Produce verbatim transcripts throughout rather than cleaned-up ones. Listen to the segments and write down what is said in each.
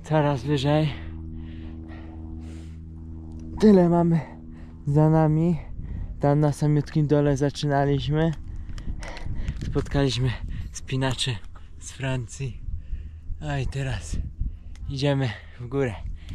coraz wyżej. Tyle mamy za nami. Tam na samiutkim dole zaczynaliśmy. Spotkaliśmy spinaczy z Francji. A i teraz idziemy w górę.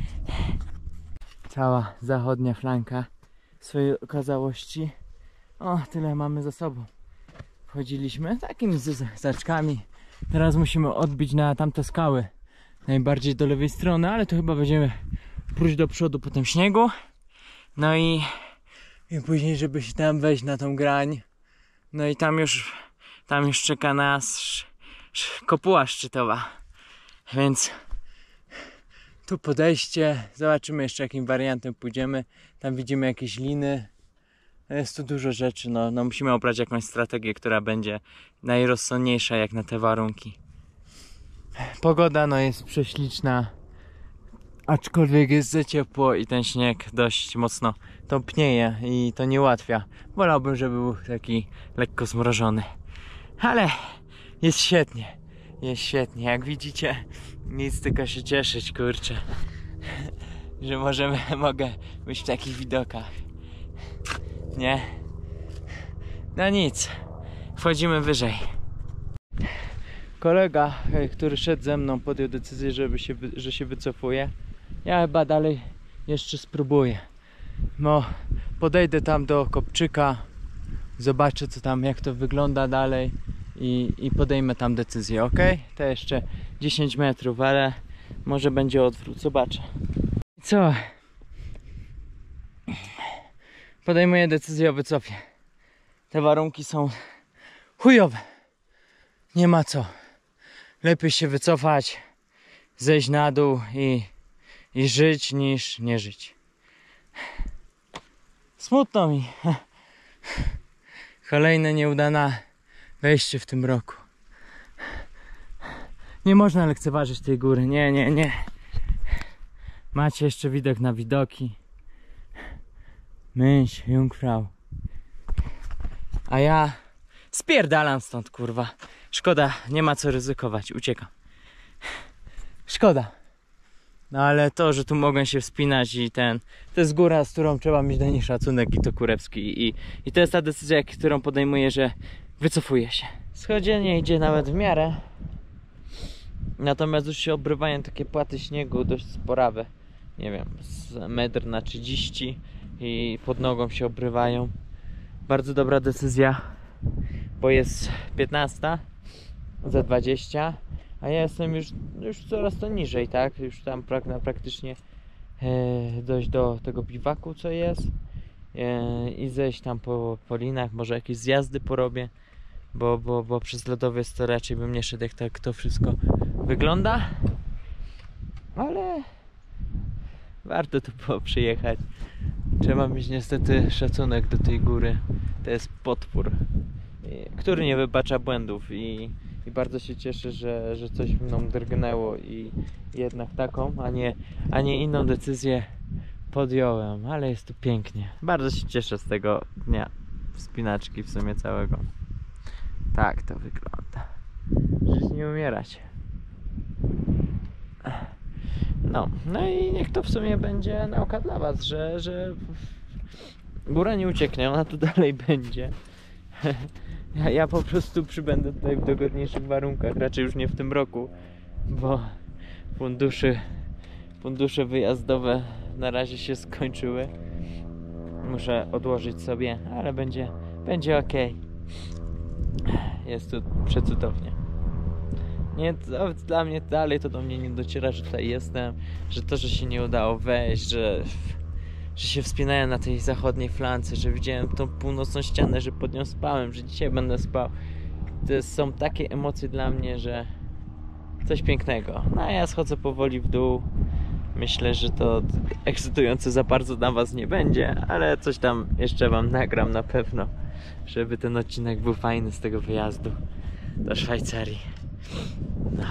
Cała zachodnia flanka swojej okazałości. O, tyle mamy za sobą. Wchodziliśmy takimi zaczkami. Teraz musimy odbić na tamte skały. Najbardziej do lewej strony, ale to chyba będziemy próć do przodu po tym śniegu. No i, i później, żeby się tam wejść na tą grań. No i tam już, tam już czeka nas sz, sz, kopuła szczytowa. Więc tu podejście. Zobaczymy jeszcze jakim wariantem pójdziemy. Tam widzimy jakieś liny. Jest tu dużo rzeczy. No, no musimy obrać jakąś strategię, która będzie najrozsądniejsza jak na te warunki. Pogoda no jest prześliczna. Aczkolwiek jest za ciepło i ten śnieg dość mocno tąpnieje i to nie ułatwia. Wolałbym, żeby był taki lekko zmrożony. Ale jest świetnie. Jest świetnie. Jak widzicie, nic tylko się cieszyć, kurczę. Że możemy, mogę być w takich widokach. Nie? No nic. Wchodzimy wyżej. Kolega, który szedł ze mną, podjął decyzję, żeby się, że się wycofuje. Ja chyba dalej jeszcze spróbuję. No, podejdę tam do kopczyka, zobaczę co tam, jak to wygląda dalej i, i podejmę tam decyzję, ok? To jeszcze dziesięć metrów, ale może będzie odwrót, zobaczę. Co? Podejmuję decyzję o wycofie. Te warunki są chujowe. Nie ma co. Lepiej się wycofać, zejść na dół i, i żyć niż nie żyć. Smutno mi. Kolejne nieudane wejście w tym roku. Nie można lekceważyć tej góry. Nie, nie, nie. Macie jeszcze widok na widoki. Mönch, Jungfrau. A ja spierdalam stąd, kurwa. Szkoda, nie ma co ryzykować, uciekam. Szkoda. No ale to, że tu mogę się wspinać i ten... To jest góra, z którą trzeba mieć do niej szacunek i to kurewski. I, i to jest ta decyzja, którą podejmuję, że wycofuję się. Schodzenie idzie nawet w miarę. Natomiast już się obrywają takie płaty śniegu dość sporawe. Nie wiem, z metr na trzydzieści i pod nogą się obrywają. Bardzo dobra decyzja, bo jest piętnasta za dwadzieścia, a ja jestem już, już coraz to niżej, tak? Już tam prak praktycznie e, dojść do tego biwaku, co jest e, i zejść tam po, po linach, może jakieś zjazdy porobię, bo, bo, bo przez lodowiec to raczej bym nie szedł, jak tak to wszystko wygląda, ale warto tu było przyjechać. Trzeba mieć niestety szacunek do tej góry. To jest potwór, który nie wybacza błędów i, i bardzo się cieszę, że, że coś mną drgnęło i jednak taką, a nie, a nie inną decyzję podjąłem, ale jest tu pięknie. Bardzo się cieszę z tego dnia wspinaczki w sumie całego. Tak to wygląda. Żyć nie umierać. No, no i niech to w sumie będzie nauka dla was, że, że góra nie ucieknie, ona tu dalej będzie. Ja, ja po prostu przybędę tutaj w dogodniejszych warunkach, raczej już nie w tym roku, bo fundusze, fundusze wyjazdowe na razie się skończyły. Muszę odłożyć sobie, ale będzie, będzie ok. Jest tu przecudownie. Nie, to, dla mnie dalej to do mnie nie dociera, że tutaj jestem, że to, że się nie udało wejść, że, że się wspinałem na tej zachodniej flance, że widziałem tą północną ścianę, że pod nią spałem, że dzisiaj będę spał. To są takie emocje dla mnie, że coś pięknego. No a ja schodzę powoli w dół. Myślę, że to ekscytujące za bardzo dla was nie będzie, ale coś tam jeszcze wam nagram na pewno, żeby ten odcinek był fajny z tego wyjazdu do Szwajcarii. No.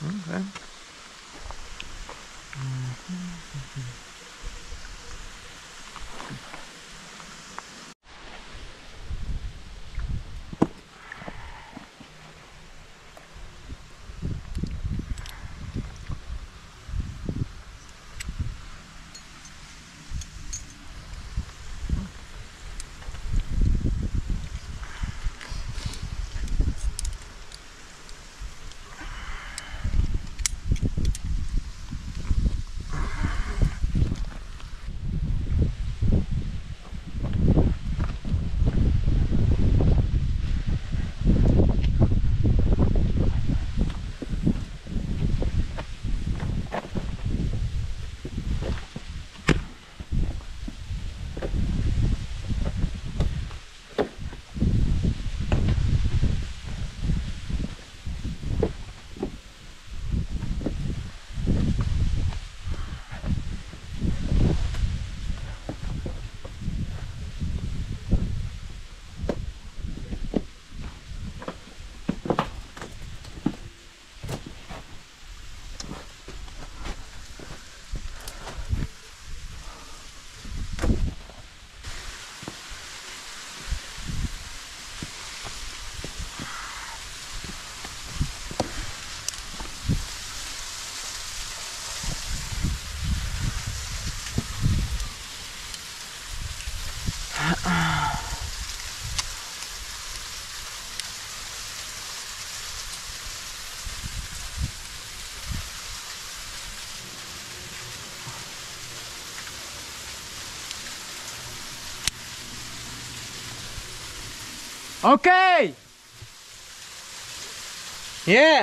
Okay. Okay! Yeah!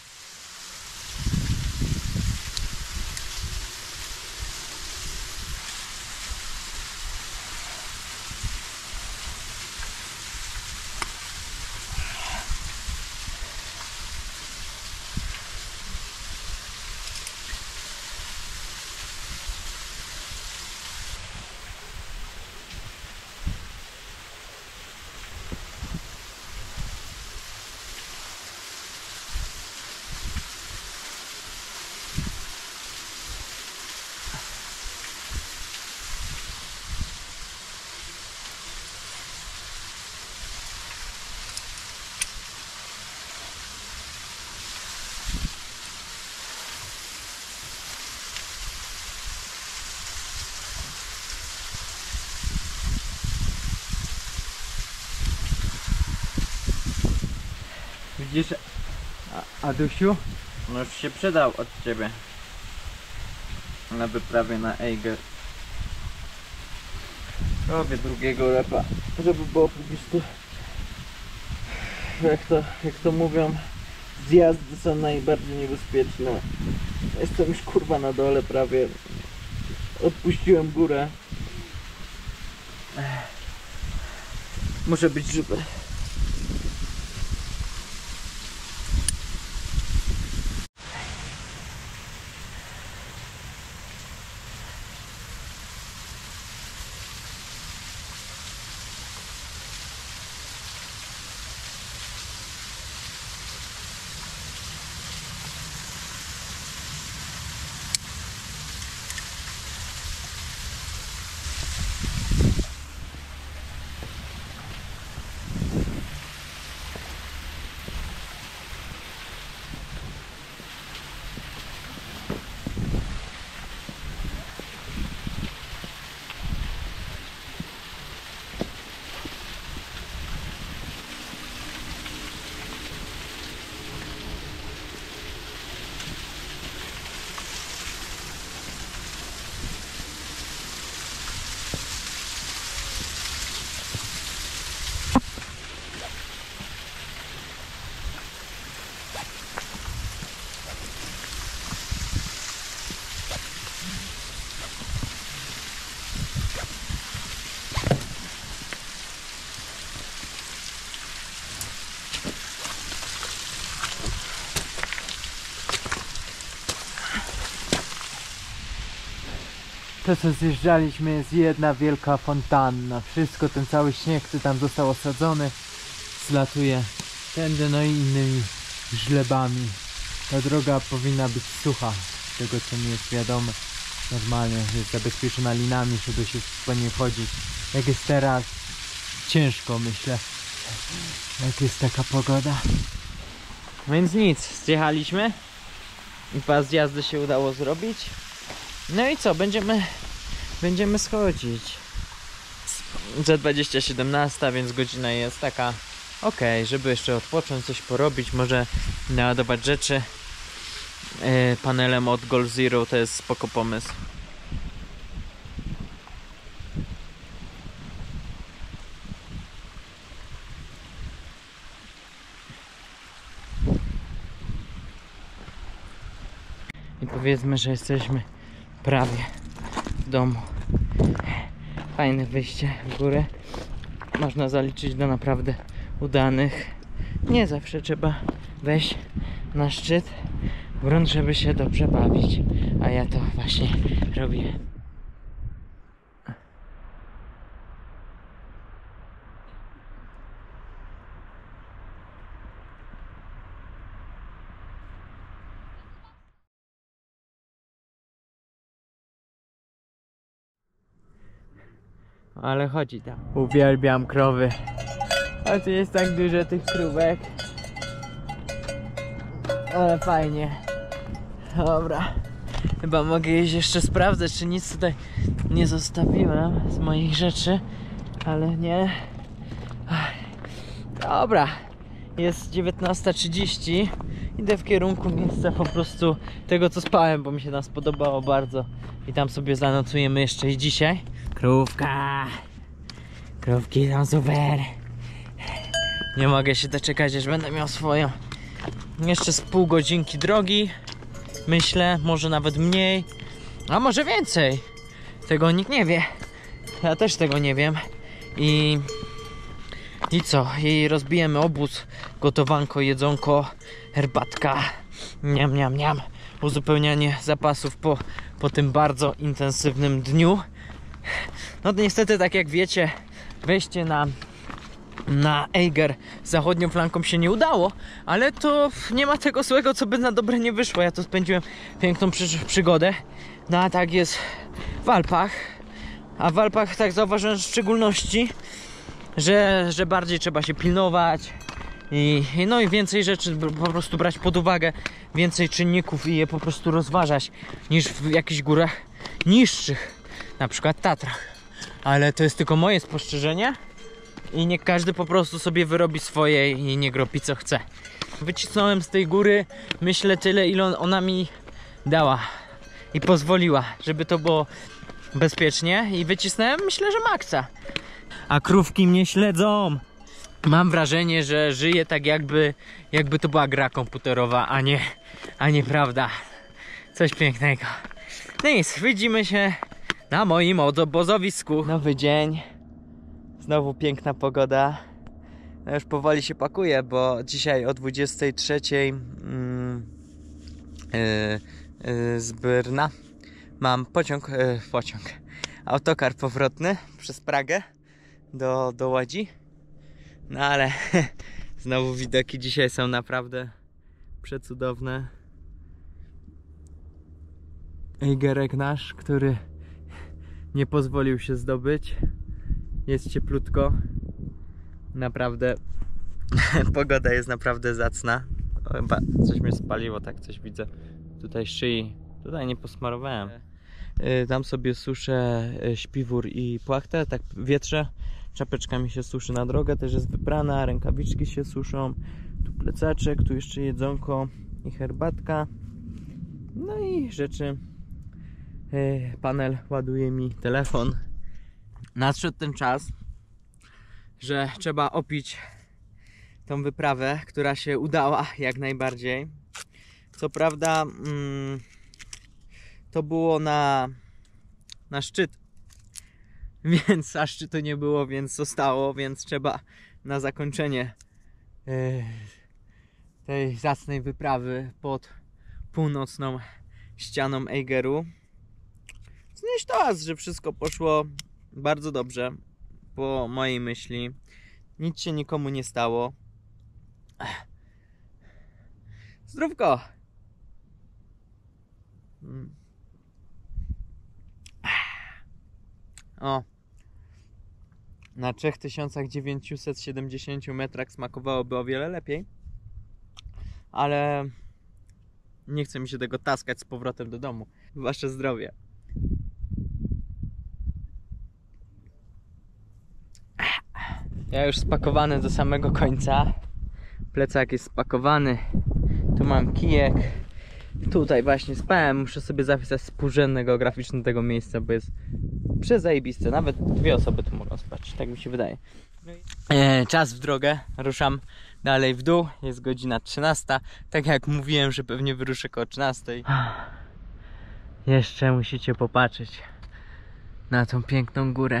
Widzisz, A- Adusiu? No już się przydał od ciebie na wyprawie na Eiger. Robię drugiego lepa, żeby było po prostu, jak to, jak to mówią, zjazdy są najbardziej niebezpieczne. Jestem już kurwa na dole prawie. Odpuściłem górę. Muszę być żywy. To co zjeżdżaliśmy jest jedna wielka fontanna. Wszystko, ten cały śnieg, który tam został osadzony, zlatuje tędy, no i innymi żlebami. Ta droga powinna być sucha, z tego co mi jest wiadomo. Normalnie jest zabezpieczona linami, żeby się po niej chodzić. Jak jest teraz, ciężko myślę, jak jest taka pogoda. Więc nic, zjechaliśmy i pas jazdy się udało zrobić. No i co, będziemy będziemy schodzić. Za dwadzieścia siedemnaście, więc godzina jest taka ok, żeby jeszcze odpocząć, coś porobić, może naładować rzeczy. Yy, panelem od Goal Zero to jest spoko pomysł. I powiedzmy, że jesteśmy prawie w domu. Fajne wyjście w górę. Można zaliczyć do naprawdę udanych. Nie zawsze trzeba wejść na szczyt, grunt, żeby się dobrze bawić. A ja to właśnie robię. Ale chodzi tam. Uwielbiam krowy. A tu jest tak dużo tych krówek. Ale fajnie. Dobra. Chyba mogę iść jeszcze sprawdzać, czy nic tutaj nie zostawiłem z moich rzeczy. Ale nie. Dobra. Jest dziewiętnasta trzydzieści. Idę w kierunku miejsca po prostu tego, co spałem, bo mi się tam spodobało bardzo. I tam sobie zanocujemy jeszcze i dzisiaj. Krówka. Krówki są super. Nie mogę się doczekać, aż będę miał swoją. Jeszcze z pół godzinki drogi. Myślę, może nawet mniej. A może więcej. Tego nikt nie wie. Ja też tego nie wiem. I... I co? I rozbijemy obóz. Gotowanko, jedzonko, herbatka. Niam, niam, niam. Uzupełnianie zapasów po, po tym bardzo intensywnym dniu. No to niestety, tak jak wiecie, wejście na na Eiger zachodnią flanką się nie udało, ale to nie ma tego złego, co by na dobre nie wyszło. Ja to spędziłem piękną przy przygodę. No a tak jest w Alpach. A w Alpach tak zauważyłem w szczególności, że, że bardziej trzeba się pilnować i, no i więcej rzeczy po prostu brać pod uwagę, więcej czynników i je po prostu rozważać niż w jakichś górach niższych, na przykład Tatrach. Ale to jest tylko moje spostrzeżenie i nie każdy po prostu sobie wyrobi swoje i nie robi co chce. Wycisnąłem z tej góry, myślę, tyle, ile ona mi dała i pozwoliła, żeby to było bezpiecznie, i wycisnąłem, myślę, że maksa. A krówki mnie śledzą. Mam wrażenie, że żyję tak jakby jakby to była gra komputerowa, a nie, a nie prawda. Coś pięknego. No nic, widzimy się na moim obozowisku. Nowy dzień. Znowu piękna pogoda. No już powoli się pakuję, bo dzisiaj o dwudziestej trzeciej mm, yy, yy, z Brna mam pociąg, yy, pociąg, autokar powrotny przez Pragę do, do Łodzi. No ale znowu widoki dzisiaj są naprawdę przecudowne. Eigerek nasz, który nie pozwolił się zdobyć. Jest cieplutko. Naprawdę pogoda jest naprawdę zacna. O, chyba coś mnie spaliło, tak coś widzę. Tutaj szyi. Tutaj nie posmarowałem. Tam sobie suszę śpiwór i płachtę, tak wietrze. Czapeczka mi się suszy na drogę, też jest wyprana, rękawiczki się suszą. Tu plecaczek, tu jeszcze jedzonko i herbatka. No i rzeczy. Panel ładuje mi telefon. Nadszedł ten czas, że trzeba opić tą wyprawę, która się udała jak najbardziej. Co prawda mm, to było na, na szczyt, więc a szczytu nie było, więc zostało, więc trzeba na zakończenie yy, tej zacnej wyprawy pod północną ścianą Eigeru znieść toast, że wszystko poszło bardzo dobrze, po mojej myśli. Nic się nikomu nie stało. Zdrówko! Mm. O. Na trzy tysiące dziewięćset siedemdziesiąt metrach smakowałoby o wiele lepiej. Ale nie chce mi się tego taskać z powrotem do domu. Wasze zdrowie. Ja już spakowany do samego końca. Plecak jest spakowany. Tu mam kijek. Tutaj właśnie spałem. Muszę sobie zapisać współrzędne geograficzne tego miejsca, bo jest przezajebiste. Nawet dwie osoby tu mogą spać. Tak mi się wydaje. E, czas w drogę. Ruszam dalej w dół. Jest godzina trzynasta. Tak jak mówiłem, że pewnie wyruszę koło trzynastej. Jeszcze musicie popatrzeć na tą piękną górę.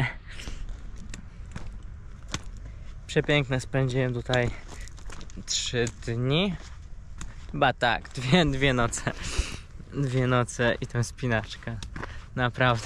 Przepiękne, spędziłem tutaj trzy dni. Chyba tak, dwie, dwie noce. Dwie noce i tę spinaczkę. Naprawdę.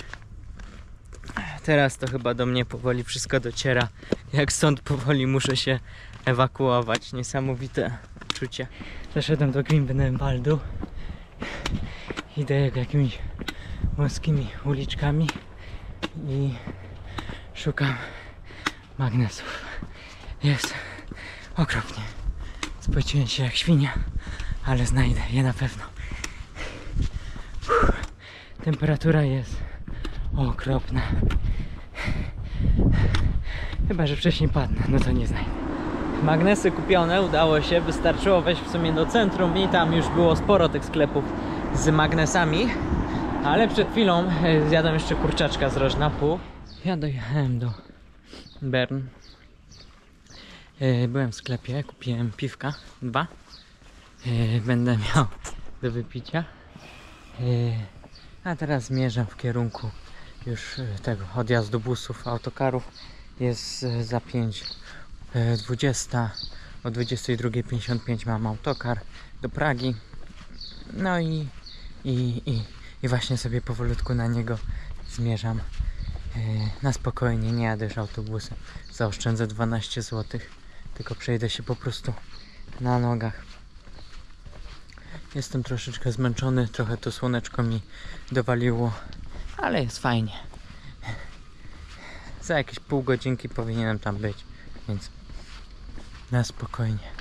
Teraz to chyba do mnie powoli wszystko dociera. Jak stąd powoli muszę się ewakuować. Niesamowite uczucie. Zaszedłem do Grimbenwaldu. Idę jakimiś wąskimi uliczkami i szukam magnesów. Jest okropnie. Spociłem się jak świnia, ale znajdę je na pewno. Uff. Temperatura jest okropna. Chyba że wcześniej padnę, no to nie znajdę. Magnesy kupione, udało się. Wystarczyło wejść w sumie do centrum i tam już było sporo tych sklepów z magnesami. Ale przed chwilą zjadłem jeszcze kurczaczka z Rożnapu. Ja dojechałem do Bern. Byłem w sklepie, kupiłem piwka, dwa. Będę miał do wypicia. A teraz zmierzam w kierunku już tego odjazdu busów, autokarów. Jest za pięć dwadzieścia. O dwudziestej drugiej pięćdziesiąt pięć mam autokar do Pragi. No i, i, i, i właśnie sobie powolutku na niego zmierzam. Na spokojnie, nie jadę już autobusem. Zaoszczędzę dwanaście złotych. Tylko przejdę się po prostu na nogach. Jestem troszeczkę zmęczony, trochę to słoneczko mi dowaliło, ale jest fajnie. Za jakieś pół godzinki powinienem tam być, więc na spokojnie.